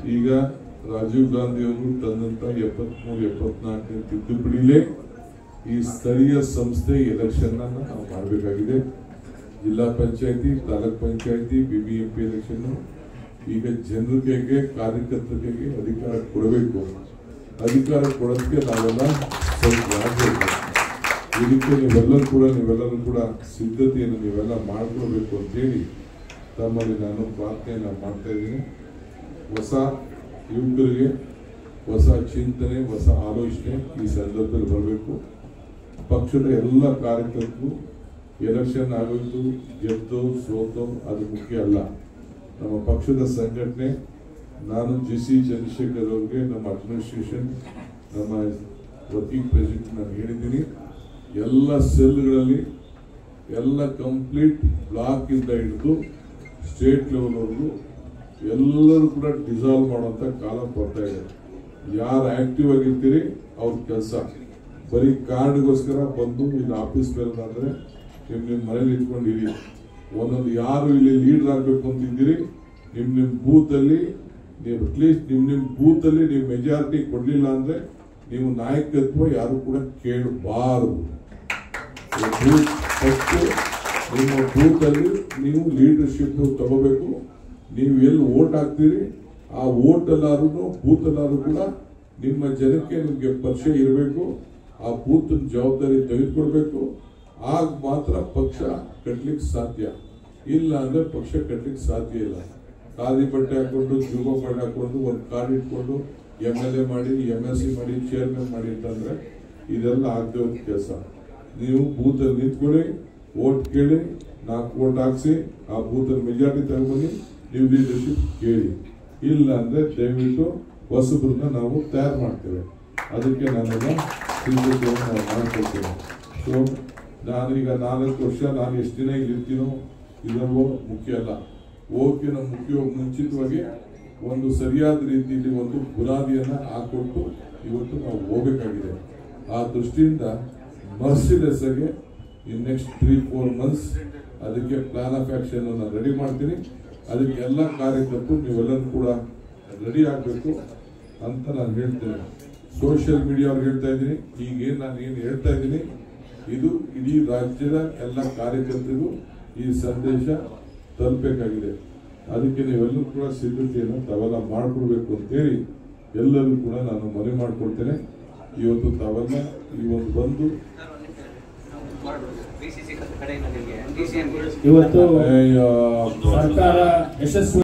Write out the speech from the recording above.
ಈಗ ರಾಜೀವ್ ಗಾಂಧಿ ಅವರು ತಂದಂತ 73-74 ತಿದ್ದುಪಡಿಲೇ ಈ ಸ್ಥಳೀಯ ಸಂಸ್ಥೆ ಎಲೆಕ್ಷನ್ ನಾವು ಮಾಡಬೇಕಾಗಿದೆ. ಜಿಲ್ಲಾ ಪಂಚಾಯತಿ, ತಾಲೂಕ್ ಪಂಚಾಯತಿ, BBMP ಎಲೆಕ್ಷನ್ ಈಗ ಜನರಿಗೆ, ಕಾರ್ಯಕರ್ತರಿಗೆ ಅಧಿಕಾರ ಕೊಡಬೇಕು. ಅಧಿಕಾರ ಕೊಡೋದಕ್ಕೆ ನಾವೆಲ್ಲ ಸ್ವಲ್ಪ ಆಗಬೇಕು. ಇದಕ್ಕೆ ನೀವೆಲ್ಲರೂ ಕೂಡ ಸಿದ್ಧತೆಯನ್ನು ನೀವೆಲ್ಲ ಮಾಡ್ಕೊಳ್ಬೇಕು ಅಂತೇಳಿ ತಮ್ಮಲ್ಲಿ ನಾನು ಪ್ರಾರ್ಥನೆಯನ್ನು ಮಾಡ್ತಾ ಇದ್ದೀನಿ. ಹೊಸ ಯುವಕರಿಗೆ ಹೊಸ ಚಿಂತನೆ, ಹೊಸ ಆಲೋಚನೆ ಈ ಸಂದರ್ಭದಲ್ಲಿ ಬರಬೇಕು. ಪಕ್ಷದ ಎಲ್ಲ ಕಾರ್ಯಕರ್ತರು ಎಲೆಕ್ಷನ್ ಆಗೋದು ಗೆದ್ದೋ ಸೋತೋ ಅದು ಮುಖ್ಯ ಅಲ್ಲ. ನಮ್ಮ ಪಕ್ಷದ ಸಂಘಟನೆ, ನಾನು GC ಚಂದ್ರಶೇಖರ್ ಅವರಿಗೆ, ನಮ್ಮ ಅಡ್ಮಿನಿಸ್ಟ್ರೇಷನ್, ನಮ್ಮ ವರ್ಕಿಂಗ್ ಪ್ರೆಸಿಡೆಂಟ್ ನಾನು ಹೇಳಿದ್ದೀನಿ, ಎಲ್ಲ ಸೆಲ್ಗಳಲ್ಲಿ ಎಲ್ಲ ಕಂಪ್ಲೀಟ್ ಬ್ಲಾಕ್ ಇಂದ ಹಿಡಿದು ಸ್ಟೇಟ್ ಲೆವೆಲ್ವರೆಗೂ ಎಲ್ಲರೂ ಕೂಡ ಡಿಸಾಲ್ವ್ ಮಾಡುವಂತ ಕಾಲ ಬರ್ತಾ ಇದೆ. ಯಾರು ಆಕ್ಟಿವ್ ಆಗಿರ್ತೀರಿ ಅವ್ರ ಕೆಲಸ, ಬರೀ ಕಾರ್ಡ್ಗೋಸ್ಕರ ಬಂದು ಇಲ್ಲಿ ಆಫೀಸ್ ಬೇರೆ ನಿಮ್ಮ ಮನೇಲಿ ಇಟ್ಕೊಂಡಿರಿ. ಒಂದೊಂದು ಯಾರು ಇಲ್ಲಿ ಲೀಡರ್ ಆಗ್ಬೇಕು ಅಂತಿದ್ದೀರಿ, ನಿಮ್ ಬೂತ್ ಅಲ್ಲಿ ನೀವು ಅಟ್ಲೀಸ್ಟ್ ನಿಮ್ ಬೂತ್ ಅಲ್ಲಿ ನೀವು ಮೆಜಾರಿಟಿ ಕೊಡ್ಲಿಲ್ಲ ಅಂದ್ರೆ ನೀವು ನಾಯಕತ್ವ ಯಾರು ಕೂಡ ಕೇಳಬಾರದು. ನಿಮ್ಮ ಬೂತ್ ಅಲ್ಲಿ ನೀವು ಲೀಡರ್ಶಿಪ್ ತಗೋಬೇಕು. ನೀವು ಎಲ್ಲಿ ವೋಟ್ ಹಾಕ್ತೀರಿ ಆ ವೋಟ್ ಎಲ್ಲಾರು ಬೂತ್ ಎಲ್ಲಾರು ಕೂಡ ನಿಮ್ಮ ಜನಕ್ಕೆ ನಿಮ್ಗೆ ಪರಿಚಯ ಇರಬೇಕು. ಆ ಬೂತ್ ಜವಾಬ್ದಾರಿ ತೆಗೆದುಕೊಳ್ಬೇಕು. ಆಗ ಮಾತ್ರ ಪಕ್ಷ ಕಟ್ಲಿಕ್ಕೆ ಸಾಧ್ಯ. ಇಲ್ಲ ಅಂದ್ರೆ ಪಕ್ಷ ಕಟ್ಲಿಕ್ಕೆ ಸಾಧ್ಯ ಇಲ್ಲ. ಖಾದಿ ಬಟ್ಟೆ ಹಾಕೊಂಡು, ಜೂಬ ಬಟ್ಟೆ ಹಾಕೊಂಡು, ಒಂದು ಕಾರ್ಡ್ ಇಟ್ಕೊಂಡು MLA ಮಾಡಿ, MLC ಮಾಡಿ, ಚೇರ್ಮನ್ ಮಾಡಿ ಅಂತಂದ್ರೆ ಇದೆಲ್ಲ ಆಗದೆ ಒಂದು ಕೆಲಸ. ನೀವು ಬೂತ್ ಅಲ್ಲಿ ನಿಂತ್ಕೊಳ್ಳಿ, ವೋಟ್ ಕೇಳಿ, 4 ವೋಟ್ ಹಾಕ್ಸಿ, ಆ ಬೂತ್ ಅಲ್ಲಿ ಮೆಜಾರಿಟಿ ತಗೊಂಡ್ಬನ್ನಿ, ನೀವು ಲೀಡರ್ಶಿಪ್ ಕೇಳಿ. ಇಲ್ಲ ಅಂದ್ರೆ ದಯವಿಟ್ಟು ಹೊಸಬ್ರನ್ನ ನಾವು ತಯಾರು ಮಾಡ್ತೇವೆ. ಅದಕ್ಕೆ ನಾನೆಲ್ಲ ಸಿದ್ಧತೆಯನ್ನು ಮಾಡ್ಕೊಳ್ತೇನೆ. ಸೊ ನಾನೀಗ 4 ವರ್ಷ ನಾನು ಎಷ್ಟು ದಿನ ಇಲ್ಲಿ ಇರ್ತೀನೋ ಇದೆಲ್ಲವೂ ಮುಖ್ಯ ಅಲ್ಲ. ಹೋಗಿನ ಮುಂಚಿತವಾಗಿ ಒಂದು ಸರಿಯಾದ ರೀತಿಯಲ್ಲಿ ಒಂದು ಬುನಾದಿಯನ್ನ ಹಾಕೊಟ್ಟು ಇವತ್ತು ನಾವು ಹೋಗಬೇಕಾಗಿದೆ. ಆ ದೃಷ್ಟಿಯಿಂದ ಮರ್ಸಿಲೆಸ್ ಆಗಿ ನೆಕ್ಸ್ಟ್ 3-4 ಮಂತ್ಸ್ ಅದಕ್ಕೆ ಪ್ಲಾನ್ ಆಫ್ ಆಕ್ಷನ್ ನಾನು ರೆಡಿ ಮಾಡ್ತೀನಿ. ಅದಕ್ಕೆ ಎಲ್ಲ ಕಾರ್ಯಕರ್ತರು ನೀವೆಲ್ಲರೂ ಕೂಡ ರೆಡಿ ಆಗಬೇಕು ಅಂತ ನಾನು ಹೇಳ್ತೇನೆ. ಸೋಷಿಯಲ್ ಮೀಡಿಯಾ ಅವ್ರಿಗೆ ಹೇಳ್ತಾ ಇದ್ದೀನಿ, ಈಗೇನು ನಾನು ಏನು ಹೇಳ್ತಾ ಇದ್ದೀನಿ ಇದು ಇಡೀ ರಾಜ್ಯದ ಎಲ್ಲ ಕಾರ್ಯಕರ್ತರಿಗೂ ಈ ಸಂದೇಶ ತಲುಪಬೇಕಾಗಿದೆ. ಅದಕ್ಕೆ ನೀವೆಲ್ಲರೂ ಕೂಡ ಸಿದ್ಧತೆಯನ್ನು ತಾವೆಲ್ಲ ಮಾಡಿಕೊಡ್ಬೇಕು ಅಂತೇಳಿ ಎಲ್ಲರೂ ಕೂಡ ನಾನು ಮನವಿ ಮಾಡಿಕೊಡ್ತೇನೆ. ಇವತ್ತು ತಾವೆಲ್ಲ ಈ ಒಂದು ಬಂದು ಇವತ್ತು ಸರ್ಕಾರ ಯಶಸ್ವಿ